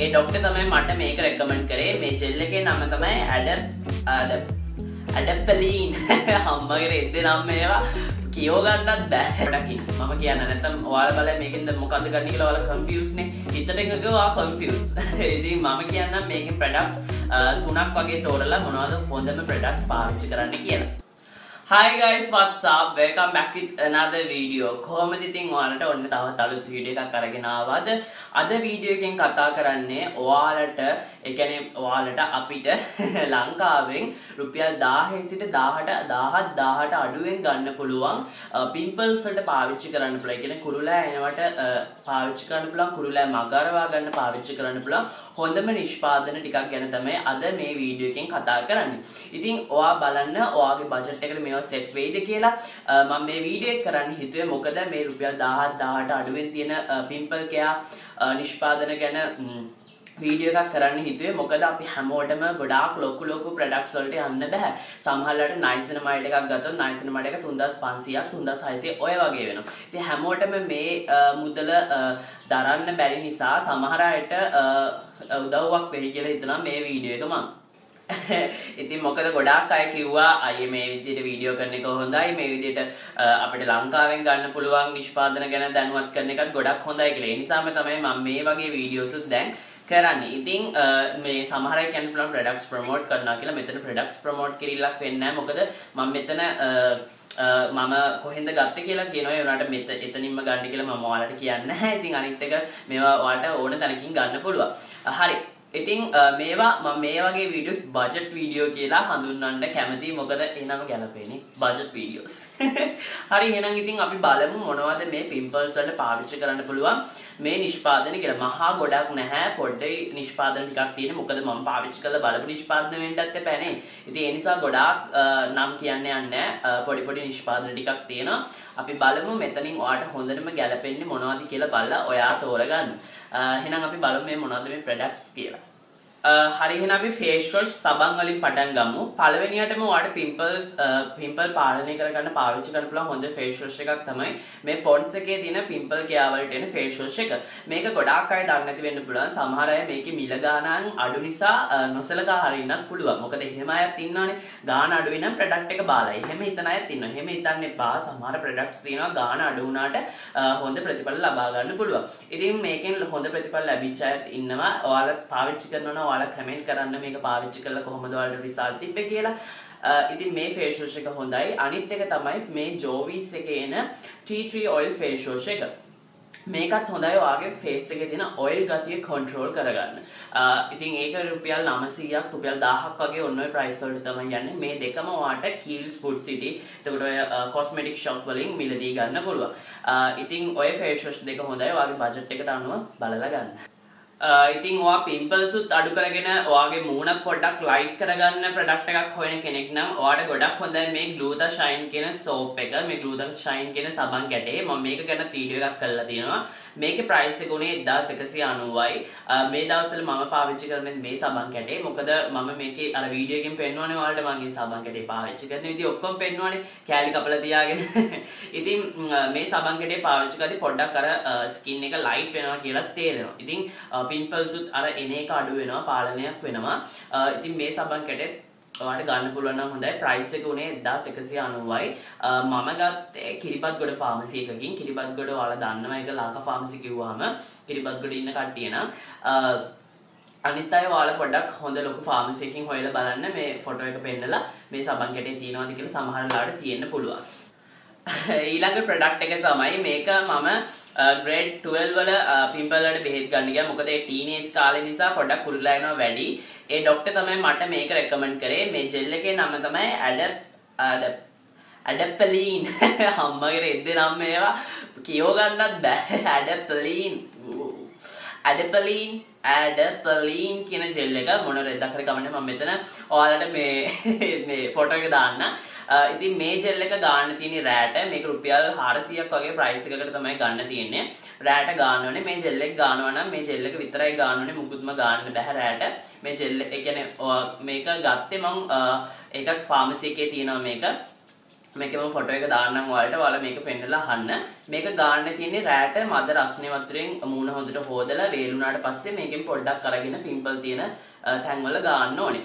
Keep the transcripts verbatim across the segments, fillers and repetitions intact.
ඒ doctor තමයි මට මේක රෙකමන්ඩ් කරේ. මේ ජෙල් එකේ නම තමයි ඇඩප් ඇඩප් ඇඩප්පලින්. අම්මගේ රෙද්ද නම් මේවා කියෝ ගන්නත් බෑ. පොඩක් ඉන්න. මම කියන්න නැත්නම් ඔයාලා බලලා මේකෙන්ද මොකද්ද ගන්න කියලා ඔයාලා කන්ෆියුස් නේ. හිතට එකක ඔයා කන්ෆියුස්. ඉතින් මම කියන්නම් මේකේ ප්‍රොඩක්ට්ස් තුනක් වගේ තෝරලා මොනවද හොඳම ප්‍රොඩක්ට්ස් පාවිච්චි කරන්න කියලා. Hi guys, what's up? Welcome back with another video. කොහොමද ඉතින් ඔයාලට ඔන්න තවත් අලුත් වීඩියෝ එකක් අරගෙන ආවද? අද වීඩියෝ එකෙන් කතා කරන්නේ ඔයාලට, ඒ කියන්නේ ඔයාලට අපිට ලංකාවෙන් රුපියල් දාහේ සිට දාහට දාහත් දාහට අඩුවෙන් ගන්න පුළුවන් පිම්පල්ස් වලට පාවිච්චි කරන්න පුළුවන්. ඒ කියන්නේ කුරුලෑ එනවට පාවිච්චි කරන්න පුළුවන්, කුරුලෑ මගරවා ගන්න පාවිච්චි කරන්න පුළුවන් හොඳම නිෂ්පාදන ටිකක් ගැන තමයි අද මේ වීඩියෝ එකෙන් කතා කරන්නේ. ඉතින් ඔයා බලන්න ඔයාගේ බජට් එකට මේවා සෙට් වෙයිද කියලා. මම මේ වීඩියෝ එක කරන්න හිතුවේ මොකද මේ රුපියල් දාහත් දාහට අඩුවෙන් තියෙන පිම්පල් කෙයා නිෂ්පාදන ගැන වීඩියෝ එකක් කරන්න හිතුවේ. මොකද අපි හැමෝටම ගොඩාක් ලොකු ලොකු ප්‍රොඩක්ට්ස් වලට යන්න බෑ. සමහරවිට නයිසිනමයිඩ් එකක් ගත්තොත් නයිසිනමයිඩ් එක තුන්දාස් පන්සීයක් තුන්දාස් හයසිය ඔය වගේ වෙනවා. ඉතින් හැමෝටම මේ මුදල දරන්න බැරි නිසා සමහර අයට උදව්වක් වෙයි කියලා හිතනවා මේ වීඩියෝ එක මම. ඉතින් මොකද ගොඩාක් අය කිව්වා අය මේ විදිහට වීඩියෝ කරන එක හොඳයි, මේ විදිහට අපිට ලංකාවෙන් ගන්න පුළුවන් නිෂ්පාදන ගැන දැනුවත් කරන එකත් ගොඩක් හොඳයි කියලා. ඒ නිසාම තමයි මම මේ වගේ වීඩියෝස් දැන් කරන්නේ. ඉතින් මේ සමහර අය කියන්න පුළුවන් ප්‍රොඩක්ට්ස් ප්‍රොමෝට් කරනවා කියලා. මෙතන ප්‍රොඩක්ට්ස් ප්‍රොමෝට් කිරිල්ලක් වෙන්නේ නැහැ. මොකද මම මෙතන මම කොහෙන්ද ගත්තේ කියලා කියනවා. ඒ උනාට මෙත එතනින්ම ගන්න කියලා මම ඔයාලට කියන්නේ නැහැ. ඉතින් අනිත් එක මේවා ඔයාලට ඕන තැනකින් ගන්න පුළුවන්. හරි. ඉතින් මේවා මම මේ වගේ වීඩියෝස් බජට් වීඩියෝ කියලා හඳුන්වන්න කැමතියි. මොකද එනම ගැලපෙන්නේ බජට් වීඩියෝස්. හරි, එහෙනම් ඉතින් අපි බලමු මොනවද මේ පිම්පල්ස් වලට පාවිච්චි කරන්න පුළුවන් මේ නිෂ්පාදන කියලා. මහා ගොඩක් නැහැ, පොඩ්ඩයි නිෂ්පාදන ටිකක් තියෙන. මොකද මම පාවිච්චි කරලා බලපු නිෂ්පාදන වෙන්නත් එපානේ. ඉතින් ඒ නිසා ගොඩාක් නම් කියන්න යන්නේ පොඩි පොඩි නිෂ්පාදන ටිකක් තියෙනවා. අපි බලමු මෙතනින් ඔයාලට හොඳටම ගැලපෙන්නේ මොනවද කියලා බලලා ඔයා තෝරගන්න. එහෙනම් අපි බලමු මේ මොනවද මේ ප්‍රොඩක්ට්ස් කියලා. හරි, එහෙනම් අපි ෆේස් වොෂ් සබන් වලින් පටන් ගමු. පළවෙනියටම ඔයාලට පිම්පල්ස් පිම්පල් පාලනය කරගන්න පාවිච්චි කරන්න පුළුවන් හොඳ ෆේස් වොෂ් එකක් තමයි මේ පොන්ඩ්ස් එකේ තියෙන පිම්පල් කෙයා වලට එන ෆේස් වොෂ් එක. මේක ගොඩාක් අය දන්නේ නැති වෙන්න පුළුවන්. සමහර අය මේකේ මිල ගානන් අඩු නිසා නොසලකා හරින්නත් පුළුවන්. මොකද එහෙම අයත් ඉන්නවනේ. ගාන අඩු වෙනම් ප්‍රොඩක්ට් එක බාලයි. එහෙම හිතන අයත් ඉන්නවා. එහෙම හිතන්න එපා. සමහර ප්‍රොඩක්ට්ස් තියෙනවා ගාන අඩු වුණාට හොඳ ප්‍රතිඵල ලබා ගන්න පුළුවන්. ඉතින් මේකෙන් හොඳ ප්‍රතිඵල ලැබිච්ච අයත් ඉන්නවා. ඔයාලා පාවිච්චි කරනවා ඔයාලා කමෙන්ට් කරන්න මේක පාවිච්චි කරලා කොහොමද ඔයාලට රිසල්ට් තිබ්බේ කියලා. ඉතින් මේ ෆේස් වොෂ් එක හොඳයි. අනිත් එක තමයි මේ ජෝවිස් එකේ එන tea tree oil face wash එක. මේකත් හොඳයි ඔයාගේ ෆේස් එකේ තියෙන ඔයිල් ගතිය කන්ට්‍රෝල් කරගන්න. ඉතින් ඒක රුපියල් නවසීයක් රුපියල් දාහක් වගේ ඔන්න ඔය ප්‍රයිස් වලට තමයි යන්නේ. මේ දෙකම ඔයාට කීල්ස් ෆුඩ් සිටි එතකොට ඔය කොස්මෙටික් ෂොප් වලින් මිලදී ගන්න පුළුවන්. ඉතින් ඔය ෆේස් වොෂ් දෙක හොඳයි. ඔයාගේ බජට් එකට අනුව බලලා ගන්න. ඉතින් ඔයා පිම්පල්ස් උත් අඩු කරගෙන ඔයාගේ මූණ පොඩ්ඩක් ලයිට් කරගන්න ප්‍රොඩක්ට් එකක් හොයන කෙනෙක් නම් ඔයාට ගොඩක් හොඳයි මේ ග්ලූතා ෂයින් කියන සෝප් එක. මේ ග්ලූතා ෂයින් කියන සබන් කැටේ මම මේක ගැන වීඩියෝ එකක් කරලා තියෙනවා. මේකේ ප්‍රයිස් එක උනේ එක්දාස් එකසිය අනූවයි. මේ දවස්වල මම පාවිච්චි කරන්නේ මේ සබන් කැටේ. මොකද මම මේකේ අර වීඩියෝ එකෙන් පෙන්වන්නේ ඔයාලට මගේ සබන් කැටේ පාවිච්චි කරන විදිහ ඔක්කොම පෙන්වන්නේ කෑලි කපලා තියාගෙන. ඉතින් මේ සබන් කැටේ පාවිච්චි කරද්දී පොඩ්ඩක් අර ස්කින් එක ලයිට් වෙනවා කියලා තේරෙනවා. ඉතින් පිම්පල්ස් උත් අර එන එක අඩු වෙනවා, පාලනයක් වෙනවා. ඉතින් මේ සබන් කැටේ ඔයාලට ගන්න පුළුවන් නම් හොඳයි. ප්‍රයිස් එක උනේ එක්දාස් එකසිය අනූවයි. මම ගත්තේ කිරිබත්ගොඩ ෆාමසි එකකින්. කිරිබත්ගොඩ ඔයාලා දන්නවා ඒක ලාකා ෆාමසි කිව්වහම කිරිබත්ගොඩ ඉන්න කට්ටිය නම් අනිත් අය ඔයාලා පොඩ්ඩක් හොඳ ලොකු ෆාමසි එකකින් හොයලා බලන්න මේ ෆොටෝ එක පෙන්නලා මේ සබන් කැටේ තියෙනවද කියලා. සමහර ලාට තියෙන්න පුළුවන්. ඊළඟ ප්‍රොඩක්ට් එක තමයි මේක මම ග්‍රේඩ් ටුවෙල්ව් වල පිම්පල් වලට බෙහෙත් ගන්න ගියා. මොකද ඒ ටීනේජ් කාලේ නිසා පොඩ්ඩක් කුරුලා යනවා වැඩි. ඒ ડોක්ටර් තමයි මට මේක රෙකමන්ඩ් කරේ. මේ ජෙල් එකේ නම තමයි ඇඩප් ඇඩප් ඇඩප්පලින්. අම්මගේ රෙද්ද නම් මේවා කියෝ ගන්නත් බෑ. ඇඩප්පලින් ඇඩප්පලින් ඇඩප්පලින් කියන ජෙල් එක මොන රෙද්දක් හරි කමන්නේ. මම මෙතන ඔයාලට මේ මේ ෆොටෝ එක දාන්න. ඉතින් මේ ජෙල් එක ගන්න තියෙන්නේ රෑට. මේක රුපියල් හාරසීයක් වගේ ප්‍රයිස් එකකට තමයි ගන්න තියෙන්නේ. රෑට ගන්න ඕනේ. මේ ජෙල් එක ගන්නවා නම් මේ ජෙල් එක විතරයි ගන්න ඕනේ. මුකුත්ම ගන්න බෑ රෑට. මේ ජෙල් ඒ කියන්නේ මේක ගත්තේ මම ඒකක් ෆාමසි එකේ තියෙනවා මේක. මේකම ෆොටෝ එක දාන්නම් ඔයාලට. ඔයාලා මේක පෙන්නලා අහන්න. මේක ගාන්න තියෙන්නේ රැට මද රස්නේ වතුරෙන් මූණ හොඳට හොදලා වේලුණාට පස්සේ මේකෙන් පොඩ්ඩක් අරගෙන පිම්පල් තියෙන තැන්වල ගාන්න ඕනේ.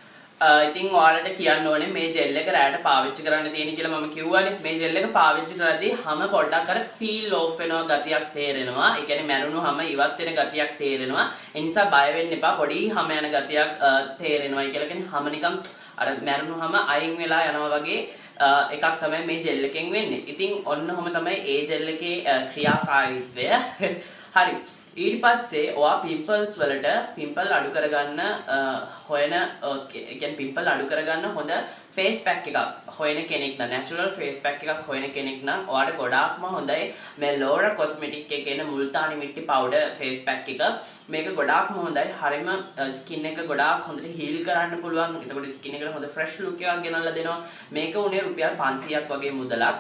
ඉතින් ඔයාලට කියන්න ඕනේ මේ ජෙල් එක රැට පාවිච්චි කරන්න තියෙන කියලා මම කිව්වනේ. මේ ජෙල් එක පාවිච්චි කරද්දී හැම පොඩ්ඩක් අර පීල් ඔෆ් වෙනවා ගතියක් තේරෙනවා. ඒ කියන්නේ මැරුණු හැම ඉවත් වෙන ගතියක් තේරෙනවා. ඒ නිසා බය වෙන්න එපා. පොඩි හැම යන ගතියක් තේරෙනවායි කියලා කියන්නේ හැම නිකම් අර මැරුණු හැම අයින් වෙලා යනවා වගේ එකක් තමයි මේ ජෙල් එකෙන් වෙන්නේ. ඉතින් ඔන්න ඔහම තමයි ඒ ජෙල් එකේ ක්‍රියාකාරීත්වය. හරි. ඊට පස්සේ ඔයා පිම්පල්ස් වලට පිම්පල් අඩු කරගන්න හොයන ඒ කියන්නේ පිම්පල් අඩු කරගන්න හොඳ ෆේස් පැක් එකක් හොයන කෙනෙක් නම් නැචරල් ෆේස් පැක් එකක් හොයන කෙනෙක් නම් ඔයාලට ගොඩාක්ම හොඳයි මේ ලෝරා කොස්මෙටික් එකේ එන මුල්තානි මිටි පවුඩර් ෆේස් පැක් එක. මේක ගොඩාක්ම හොඳයි. හරිම ස්කින් එක ගොඩාක් හොඳට හීල් කරන්න පුළුවන්. එතකොට ස්කින් එකට හොඳ ෆ්‍රෙෂ් ලුක් එකක් ගෙනල්ලා දෙනවා. මේක උනේ රුපියල් පන්සීයක් වගේ මුදලක්.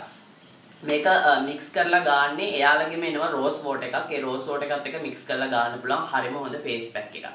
මේක මික්ස් කරලා ගාන්නේ එයාලගෙම එනවා රෝස් වෝටර් එකක්. ඒ රෝස් වෝටර් එකත් එක්ක මික්ස් කරලා ගන්න පුළුවන්. හරිම හොඳ ෆේස් පැක් එකක්.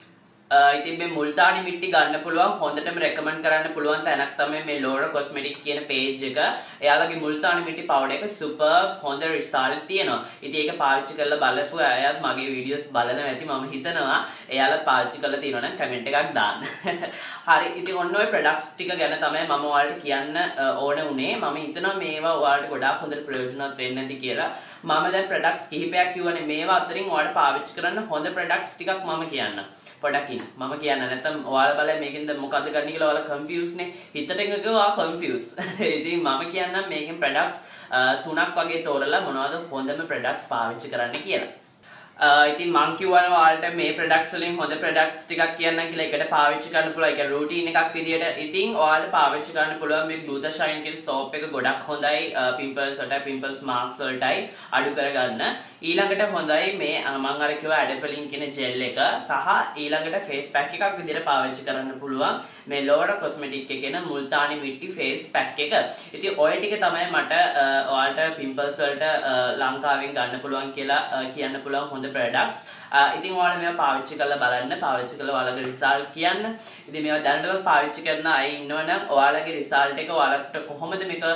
ඉතින් මේ මුල්තානි මිටි ගන්න පුළුවන් හොඳටම රෙකමන්ඩ් කරන්න පුළුවන් තැනක් තමයි මේ ලෝරා කොස්මෙටික් කියන පේජ් එක. එයාලගේ මුල්තානි මිටි පවුඩර් එක සුපර්බ් හොඳ රිසල්ට් තියෙනවා. ඉතින් ඒක පාවිච්චි කරලා බලපු අයත් මගේ වීඩියෝස් බලනවා ඇති. මම හිතනවා එයාලත් පාවිච්චි කරලා තියෙනවා නම් කමෙන්ට් එකක් දාන්න. හරි. ඉතින් ඔන්න ඔය ප්‍රොඩක්ට්ස් ටික ගැන තමයි මම ඔයාලට කියන්න ඕන උනේ. මම හිතනවා මේවා ඔයාලට ගොඩාක් හොඳට ප්‍රයෝජනවත් වෙන්න ඇති කියලා. මම දැන් ප්‍රොඩක්ට්ස් කිහිපයක් කිව්වනේ. මේවා අතරින් ඔයාලට පාවිච්චි කරන්න හොඳ ප්‍රොඩක්ට්ස් ටිකක් මම කියන්නම්. පොඩකින් මම කියන්න නැත්නම් ඔයාලා බලයි මේකෙන්ද මොකද්ද ගන්න කියලා ඔයාලා කන්ෆියුස් නේ. හිතට එකක ඔයා කන්ෆියුස්. ඉතින් මම කියන්නම් මේකෙන් ප්‍රොඩක්ට්ස් තුනක් වගේ තෝරලා මොනවද හොඳම ප්‍රොඩක්ට්ස් පාවිච්චි කරන්න කියලා. ඉතින් මං කියවන ඔයාලට මේ ප්‍රොඩක්ට්ස් වලින් හොඳ ප්‍රොඩක්ට්ස් ටිකක් කියන්නම් කියලා. එකට පාවිච්චි කරන්න පුළුවන්. ඒක රූටින් එකක් විදියට. ඉතින් ඔයාලට පාවිච්චි කරන්න පුළුවන් මේ ග්ලූතාශයින් කියන සෝප් එක ගොඩක් හොඳයි. පිම්පල්ස් වලට පිම්පල්ස් මාක්ස් වලටයි අඩු කරගන්න. ඊළඟට හොඳයි මේ මම අර කිව්වා ඇඩපලින් කියන ජෙල් එක සහ ඊළඟට ෆේස් පැක් එකක් විදිහට පාවිච්චි කරන්න පුළුවන් මේ ලෝරා කොස්මෙටික් එකේ න මුල්තානි මිටි ෆේස් පැක් එක. ඉතින් ඔය ටික තමයි මට ඔයාලට පිම්පල්ස් වලට ලංකාවෙන් ගන්න පුළුවන් කියලා කියන්න පුළුවන් හොඳ ප්‍රොඩක්ට්ස්. ඉතින් ඔයාලා මේවා පාවිච්චි කරලා බලන්න. පාවිච්චි කරලා ඔයාලගේ රිසල්ට් කියන්න. ඉතින් මේවා දැනටම පාවිච්චි කරන අය ඉන්නවනම් ඔයාලගේ රිසල්ට් එක ඔයාලට කොහොමද මේක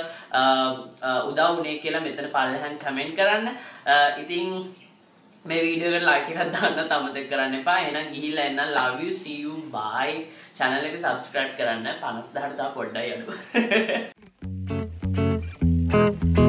උදව් වුනේ කියලා මෙතන පල්ලෙහාන් කමෙන්ට් කරන්න. ඉතින් මේ වීඩියෝ එකට ලයික් එකක් දාන්න අමතක කරන්න එපා. එහෙනම් ගිහිල්ලා එන්න. love you, see you, bye. channel එක subscribe කරන්න. පනස් දහට තා පොඩ්ඩයි අඩු.